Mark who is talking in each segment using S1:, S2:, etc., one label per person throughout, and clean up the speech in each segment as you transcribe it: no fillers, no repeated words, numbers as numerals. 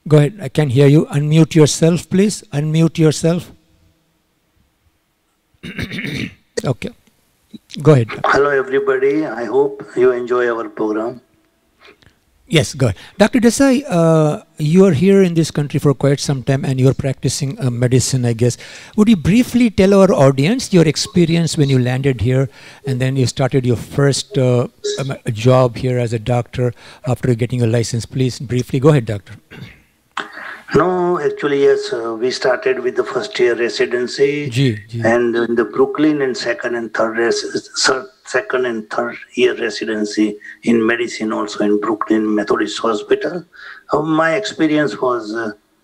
S1: Go ahead. I can hear you. Unmute yourself, please. Unmute yourself. Okay. Go ahead.
S2: Hello, everybody. I hope you enjoy our program.
S1: Yes, go ahead. Dr. Desai, you are here in this country for quite some time and you're practicing medicine, I guess. Would you briefly tell our audience your experience when you landed here and then you started your first job here as a doctor after getting a license? Please, briefly. Go ahead, doctor.
S2: No, actually, yes. We started with the first year residency and in the Brooklyn and second and third year residency in medicine also in Brooklyn Methodist Hospital. My experience was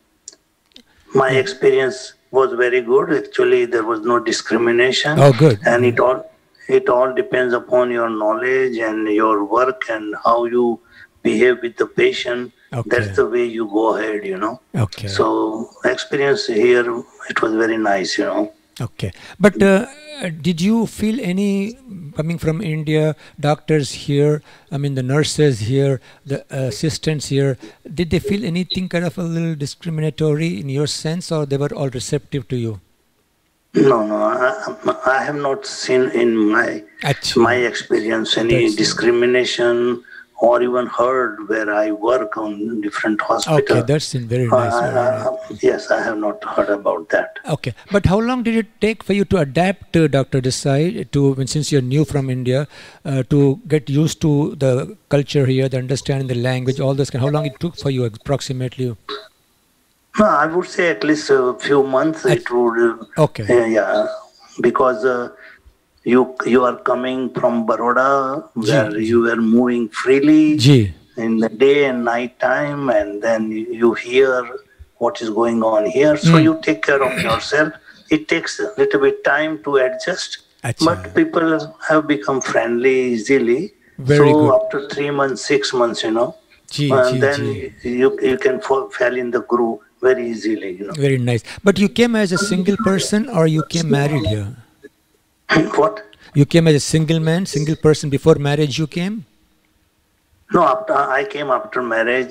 S2: very good. Actually, there was no discrimination.
S1: Oh, good.
S2: And it all depends upon your knowledge and your work and how you behave with the patient. Okay. That's the way you go ahead, you know.
S1: Okay.
S2: So experience here, it was very nice, you know.
S1: Okay. But did you feel any, coming from India, doctors here, I mean the nurses here, the assistants here, did they feel anything kind of a little discriminatory in your sense, or they were all receptive to you?
S2: No, I have not seen in my experience any discrimination or even heard where I work on different hospitals.
S1: Okay, that's very nice.
S2: Yes, I have not heard about that.
S1: Okay, but how long did it take for you to adapt, Dr. Desai, since you're new from India, to get used to the culture here, the understanding the language, all this? How long it took for you approximately?
S2: No, I would say at least a few months. It would.
S1: Okay.
S2: Yeah, because. You are coming from Baroda, where you were moving freely in the day and night time, and then you hear what is going on here. So you take care of yourself. It takes a little bit time to adjust, but people have become friendly easily.
S1: Very good.
S2: After 3 months, 6 months, you know, then you can fall in the groove very easily. You know.
S1: Very nice. But you came as a single person, or you came married here?
S2: What?
S1: You came as a single man, single person before marriage you came?
S2: No, I came after marriage.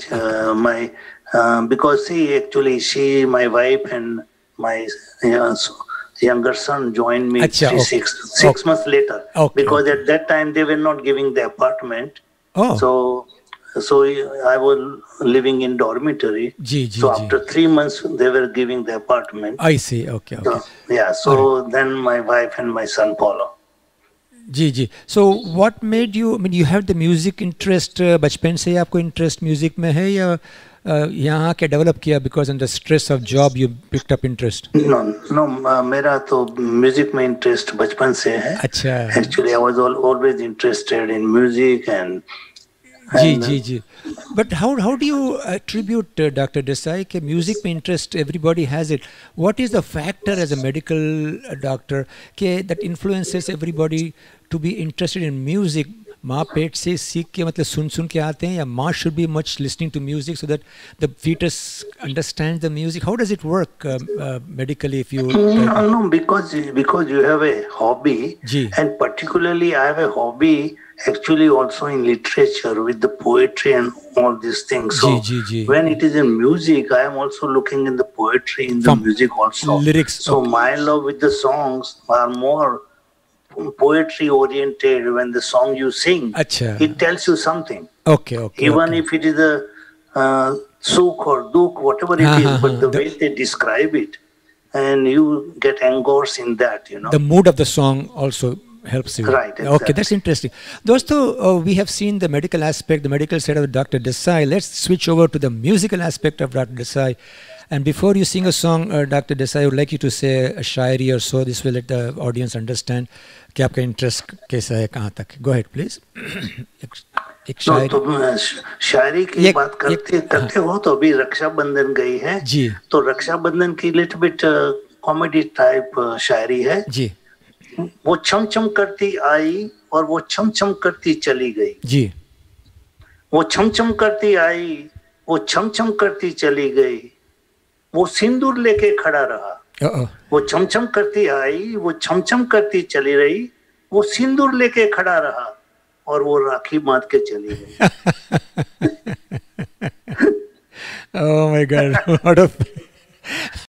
S2: Because my wife and my younger son joined me 6 months later.
S1: Okay.
S2: Because at that time they were not giving the apartment.
S1: Oh.
S2: So I was living in dormitory. After 3 months, they were giving the apartment.
S1: I see. Okay.
S2: So then my wife and my son follow.
S1: So what made you? I mean, you have the music interest. बचपन से आपको interest music में है या यहाँ के develop किया because in the stress of job you picked up interest?
S2: No, मेरा तो music में interest बचपन से है.
S1: अच्छा.
S2: Actually, I was always interested in music and.
S1: But how do you attribute, Dr. Desai, that music में interest, everybody has it. What is the factor as a medical doctor that influences everybody to be interested in music? माँ पेट से सीख के मतलब सुन के आते हैं या माँ should be much listening to music so that the fetus understands the music? How does it work medically if you...
S2: No, because you have a hobby and particularly I have a hobby actually also in literature with the poetry and all these things. So when it is in music, I am also looking in the poetry in the music also.
S1: Lyrics.
S2: So my love with the songs are more poetry oriented. When the song you sing, it tells you something. Even if it is a sukh or dukh, whatever it is, but the way they describe it, and you get engrossed in that, you know.
S1: The mood of the song also helps you.
S2: Right. Exactly.
S1: Okay, that's interesting. Dosto, we have seen the medical aspect, the medical side of Dr. Desai. Let's switch over to the musical aspect of Dr. Desai. And before you sing a song, Dr. Desai, I would like you to say a shairi or so. This will let the audience understand कि आपका interest कैसा है, कहाँ तक. Go ahead, please. एक शायरी.
S2: तो शायरी की बात करते हो तो अभी रक्षाबंधन गई है. तो रक्षाबंधन की little bit comedy type शायरी है. वो छम छम करती आई और वो छम छम करती चली गई. वो छम छम करती आई, वो छम छम करती चली गई. वो सिंदूर लेके खड़ा रहा. वो छम छम करती आई, वो छम छम करती चली रही. वो सिंदूर लेके खड़ा रहा और वो राखी बांध के चली गई.
S1: Oh my God! What a